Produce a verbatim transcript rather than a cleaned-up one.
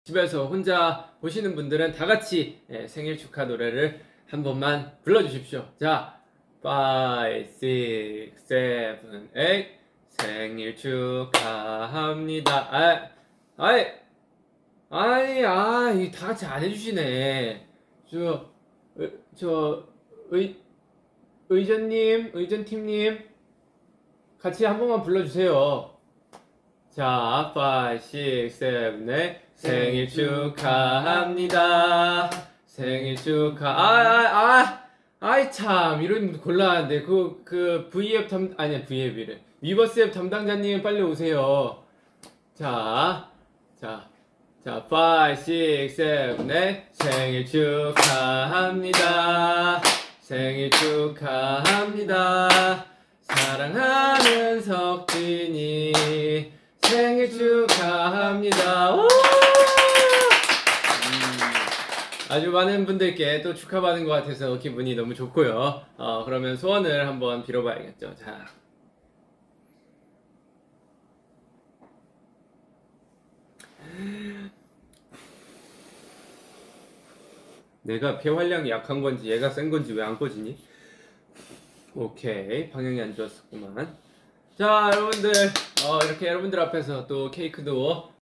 집에서 혼자 보시는 분들은 다 같이 예, 생일 축하 노래를 한 번만 불러주십시오. 자, 오, 육, 칠, 팔 생일 축하합니다. 아, 아이, 아이, 아, 이 다 같이 안 해주시네. 저, 의, 저, 의, 의전님, 의전팀님, 같이 한 번만 불러주세요. 자, 오, 육, 칠, 팔 생일 축하합니다. 생일 축하. 아, 아, 아, 아이 참 이런 곤란한데 그 그 브이앱 담 아니 브이앱이래. 위버스 앱 담당자님 빨리 오세요. 자, 자, 자, 오, 육, 칠, 생일 축하합니다. 생일 축하합니다. 사랑하는 석진이 생일 축하합니다. 오! 음, 아주 많은 분들께 또 축하받은 것 같아서 기분이 너무 좋고요. 어, 그러면 소원을 한번 빌어봐야겠죠. 자. 내가 폐활량이 약한 건지 얘가 센 건지 왜 안 꺼지니? 오케이, 방향이 안 좋았었구만. 자, 여러분들 어, 이렇게 여러분들 앞에서 또 케이크도